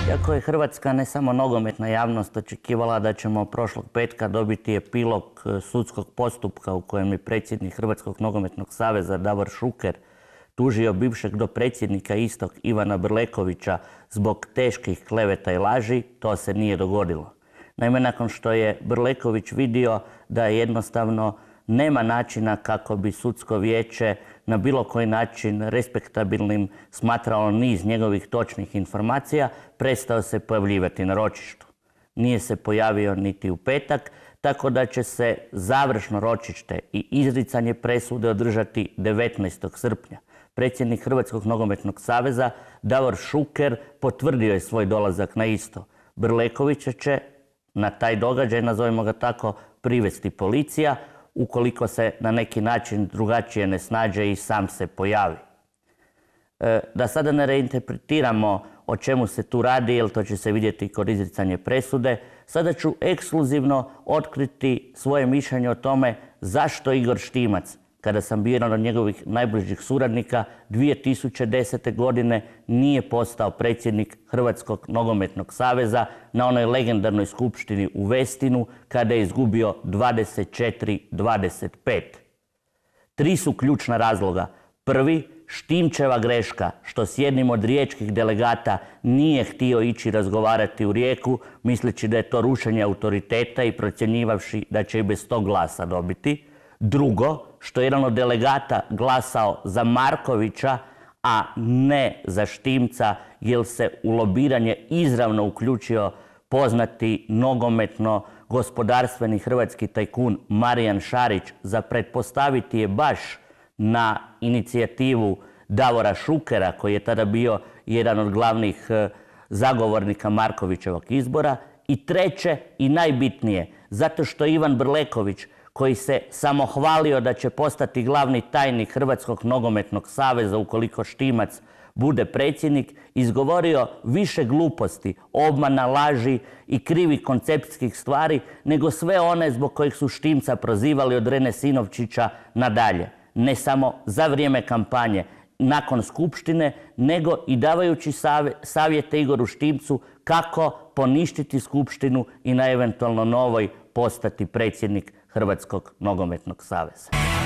Iako je hrvatska ne samo nogometna javnost očekivala da ćemo prošlog petka dobiti epilog sudskog postupka u kojem je predsjednik Hrvatskog nogometnog saveza Davor Šuker tužio bivšeg dopredsjednika istog Ivana Brlekovića zbog teških kleveta i laži, to se nije dogodilo. Naime, nakon što je Brleković vidio da jednostavno nema načina kako bi sudsko vijeće na bilo koji način respektabilnim smatralo niz njegovih točnih informacija, prestao se pojavljivati na ročištu. Nije se pojavio niti u petak, tako da će se završno ročište i izricanje presude održati 19. srpnja. Predsjednik Hrvatskog nogometnog saveza Davor Šuker potvrdio je svoj dolazak na isto. Brlekovića će na taj događaj, nazovimo ga tako, privesti policija, ukoliko se na neki način drugačije ne snađe i sam se pojavi. Da sada ne reinterpretiramo o čemu se tu radi, jer to će se vidjeti kod izricanja presude, sada ću ekskluzivno otkriti svoje mišljenje o tome zašto Igor Štimac, kada sam bio jedan od njegovih najbližih suradnika, 2010. godine nije postao predsjednik Hrvatskog nogometnog saveza na onoj legendarnoj skupštini u Westinu kada je izgubio 24-25. 3 su ključna razloga. Prvi, Štimčeva greška što s jednim od riječkih delegata nije htio ići razgovarati u Rijeku, misleći da je to rušenje autoriteta i procjenjivavši da će i bez tog glasa dobiti. Drugo, što je jedan od delegata glasao za Markovića, a ne za Štimca, jer se u lobiranje izravno uključio poznati nogometno-gospodarstveni hrvatski tajkun Marijan Šarić. Za pretpostaviti je baš na inicijativu Davora Šukera, koji je tada bio jedan od glavnih zagovornika Markovićevog izbora. I treće i najbitnije, zato što Ivan Brleković, koji se samohvalio da će postati glavni tajnik Hrvatskog nogometnog saveza ukoliko Štimac bude predsjednik, izgovorio više gluposti, obmana, laži i krivih koncepcijskih stvari nego sve one zbog kojih su Štimca prozivali od Rene Sinovčića nadalje. Ne samo za vrijeme kampanje, nakon skupštine, nego i davajući savjete Igoru Štimcu kako poništiti skupštinu i na eventualno novoj postati predsjednik Hrvatskog nogometnog saveza.